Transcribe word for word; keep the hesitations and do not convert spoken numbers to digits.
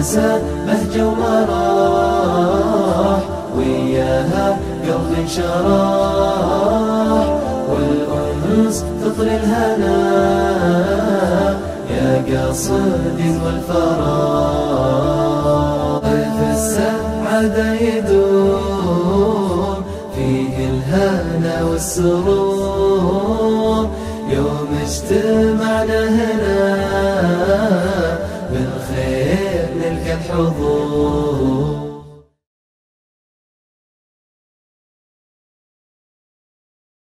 نسى بهجة ومراح، وياها قلبي انشراح، والأنس تطري الهنا يا قاصدي والفراح. طيف السعادة يدوم فيه الهنا والسرور، يوم اجتمعنا